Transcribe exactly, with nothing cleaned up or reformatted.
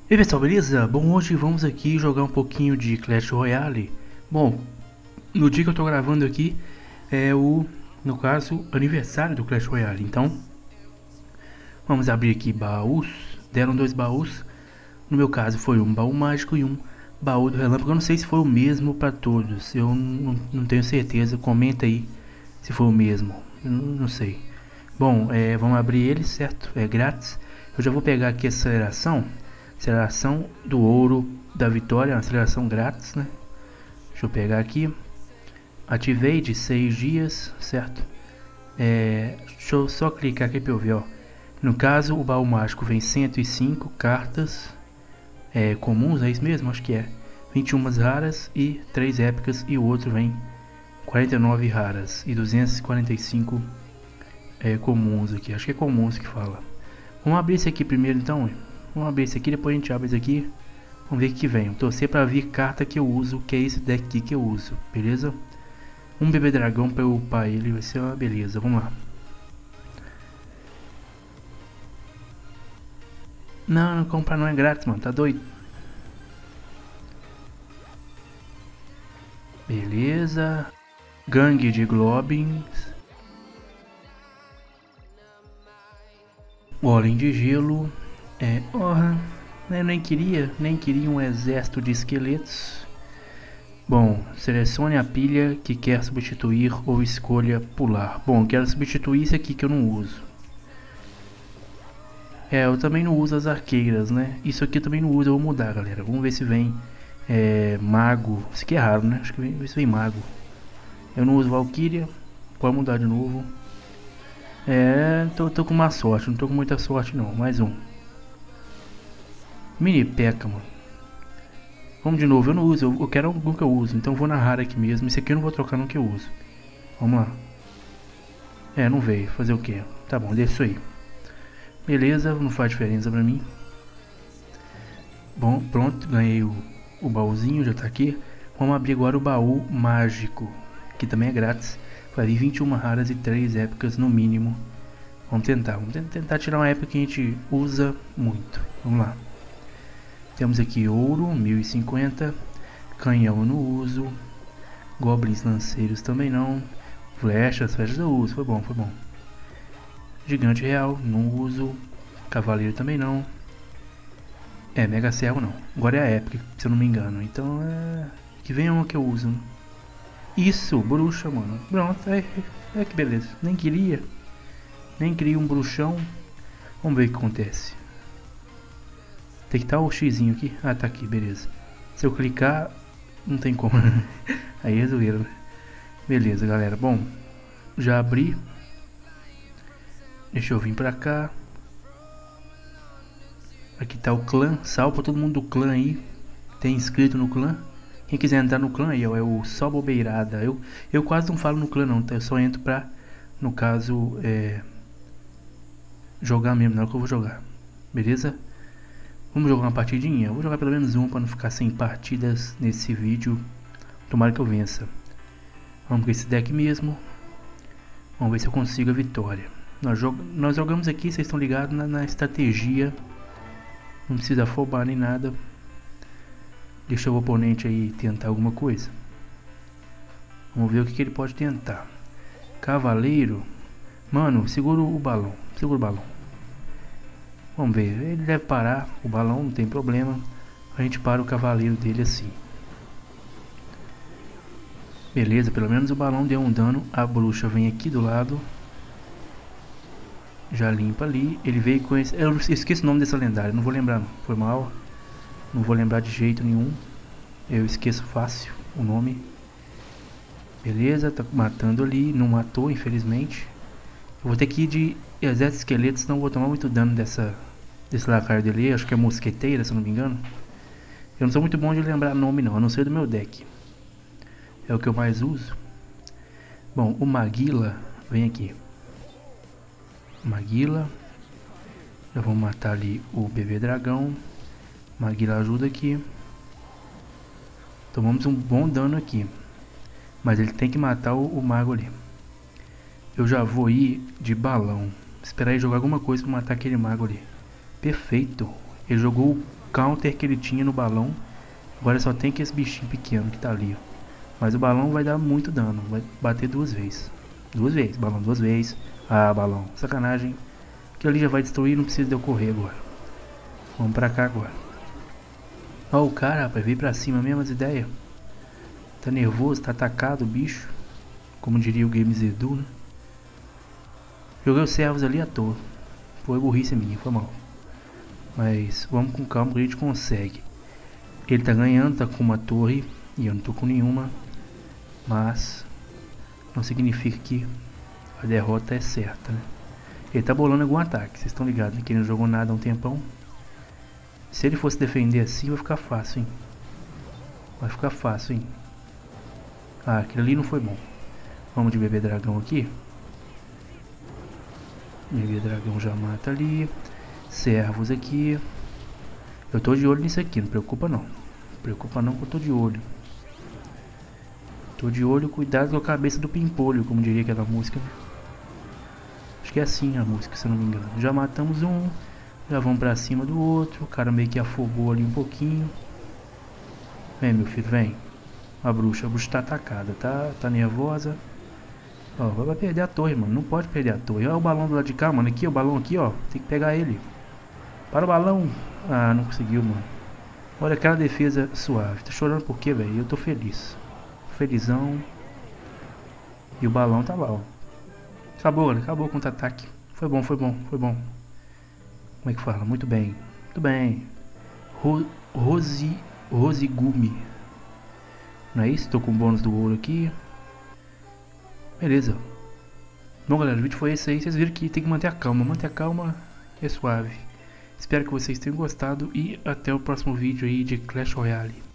E aí pessoal, beleza? Bom, hoje vamos aqui jogar um pouquinho de Clash Royale. Bom, no dia que eu tô gravando aqui é o, no caso, aniversário do Clash Royale. Então, vamos abrir aqui baús. Deram dois baús. No meu caso foi um baú mágico e um baú do relâmpago. Eu não sei se foi o mesmo para todos. Eu não, não tenho certeza. Comenta aí se foi o mesmo. Eu não, não sei. Bom, é, vamos abrir ele, certo? É grátis. Eu já vou pegar aqui a aceleração. Aceleração do ouro da vitória, aceleração grátis, né? Deixa eu pegar aqui. Ativei de seis dias, certo? É, deixa eu só clicar aqui para eu ver, ó. No caso, o baú mágico vem cento e cinco cartas é, comuns, é isso mesmo? Acho que é. vinte e uma raras e três épicas. E o outro vem quarenta e nove raras e duzentos e quarenta e cinco é, comuns aqui. Acho que é comuns que fala. Vamos abrir esse aqui primeiro então. Vamos abrir esse aqui, depois a gente abre esse aqui. Vamos ver o que vem. Torcer pra vir carta que eu uso, que é esse deck aqui que eu uso, beleza? Um bebê dragão pra eu upar ele, vai ser uma beleza. Vamos lá. Não, não comprar não é grátis, mano, tá doido? Beleza. Gangue de Globins. Golem de gelo. É, orra, eu nem queria, nem queria um exército de esqueletos. Bom, selecione a pilha que quer substituir ou escolha pular. Bom, quero substituir esse aqui que eu não uso. É, eu também não uso as arqueiras, né? Isso aqui eu também não uso, eu vou mudar, galera. Vamos ver se vem é, mago. Isso aqui é raro, né? Acho que vem, ver se vem mago. Eu não uso Valkyria, pode mudar de novo. É, tô, tô com má sorte, não tô com muita sorte não. Mais um. Mini P.E.K.K.A, mano. Vamos de novo, eu não uso, eu, eu quero algum que eu uso, então eu vou na rara aqui mesmo. Esse aqui eu não vou trocar no que eu uso. Vamos lá. É, não veio, fazer o que? Tá bom, deixa isso aí. Beleza, não faz diferença pra mim. Bom, pronto, ganhei o, o baúzinho, já tá aqui. Vamos abrir agora o baú mágico, que também é grátis. Vai vir vinte e uma raras e três épicas no mínimo. Vamos tentar, vamos tentar tirar uma época que a gente usa muito. Vamos lá. Temos aqui ouro, mil e cinquenta, canhão eu não uso, goblins lanceiros também não, flechas, flechas eu uso, foi bom, foi bom. Gigante real, não uso, cavaleiro também não, é, mega servo não, agora é a épica, se eu não me engano, então é, que venha uma que eu uso. Isso, bruxa, mano, pronto, é, é que beleza, nem queria, nem queria um bruxão, vamos ver o que acontece. Tem que estar o xizinho aqui. Ah, tá aqui, beleza. Se eu clicar, não tem como. Aí resolveram, né? Beleza, galera. Bom, já abri. Deixa eu vir pra cá. Aqui tá o clã. Salve pra todo mundo do clã aí. Tem inscrito no clã. Quem quiser entrar no clã aí, ó, é o Só Bobeirada. Eu, eu quase não falo no clã não, tá? Eu só entro pra, no caso, é... jogar mesmo, não é o que eu vou jogar. Beleza? Vamos jogar uma partidinha? Eu vou jogar pelo menos uma para não ficar sem partidas nesse vídeo. Tomara que eu vença. Vamos com esse deck mesmo. Vamos ver se eu consigo a vitória. Nós, jog nós jogamos aqui, vocês estão ligados na, na estratégia. Não precisa afobar nem nada. Deixa o oponente aí tentar alguma coisa. Vamos ver o que, que ele pode tentar. Cavaleiro. Mano, segura o balão. Segura o balão. Vamos ver, ele deve parar o balão, não tem problema. A gente para o cavaleiro dele assim. Beleza, pelo menos o balão deu um dano. A bruxa vem aqui do lado. Já limpa ali. Ele veio com esse... Eu esqueço o nome dessa lendária, não vou lembrar, foi mal. Não vou lembrar de jeito nenhum. Eu esqueço fácil o nome. Beleza, tá matando ali. Não matou, infelizmente. Eu vou ter que ir de exército de esqueletos, senão eu vou tomar muito dano dessa... Desse lacaio dele, acho que é mosqueteira, se eu não me engano. Eu não sou muito bom de lembrar nome não, a não ser do meu deck. É o que eu mais uso. Bom, o Maguila vem aqui. Maguila. Já vamos matar ali o bebê dragão. Maguila ajuda aqui. Tomamos um bom dano aqui. Mas ele tem que matar o, o mago ali. Eu já vou ir de balão. Esperar ele jogar alguma coisa para matar aquele mago ali. Perfeito. Ele jogou counter que ele tinha no balão. Agora só tem que esse bichinho pequeno que tá ali, ó. Mas o balão vai dar muito dano. Vai bater duas vezes. Duas vezes, balão duas vezes. Ah, balão, sacanagem. Aquilo ali já vai destruir, não precisa de eu correr agora. Vamos pra cá agora. Ó, o cara, rapaz, veio pra cima mesmo as ideias. Tá nervoso, tá atacado o bicho. Como diria o Games Edu, né? Joguei os servos ali à toa. Foi burrice minha, foi mal. Mas vamos com calma que a gente consegue. Ele tá ganhando, tá com uma torre. E eu não tô com nenhuma. Mas não significa que a derrota é certa, né? Ele tá bolando algum ataque, vocês estão ligados, né? Que ele não jogou nada há um tempão. Se ele fosse defender assim, vai ficar fácil, hein? Vai ficar fácil, hein? Ah, aquilo ali não foi bom. Vamos de bebê dragão aqui. Bebê dragão já mata ali. Servos aqui. Eu tô de olho nisso aqui, não preocupa não. Não preocupa não que eu tô de olho. Tô de olho, cuidado com a cabeça do pimpolho, como diria aquela música. Acho que é assim a música, se eu não me engano. Já matamos um. Já vamos pra cima do outro. O cara meio que afogou ali um pouquinho. Vem, meu filho, vem. A bruxa, a bruxa tá atacada, tá, tá nervosa. Ó, vai perder a torre, mano. Não pode perder a torre. Olha o balão do lado de cá, mano. Aqui, o balão aqui, ó. Tem que pegar ele. Para o balão. Ah, não conseguiu, mano. Olha aquela defesa suave. Tá chorando por quê, velho? Eu tô feliz. Felizão. E o balão tá lá, ó. Acabou, galera. Acabou o contra-ataque. Foi bom, foi bom, foi bom. Como é que fala? Muito bem. Muito bem. Ro Rose... Rosigumi. Não é isso? Tô com o bônus do ouro aqui. Beleza. Bom, galera, o vídeo foi esse aí. Vocês viram que tem que manter a calma. Manter a calma é suave. Espero que vocês tenham gostado. E até o próximo vídeo aí de Clash Royale.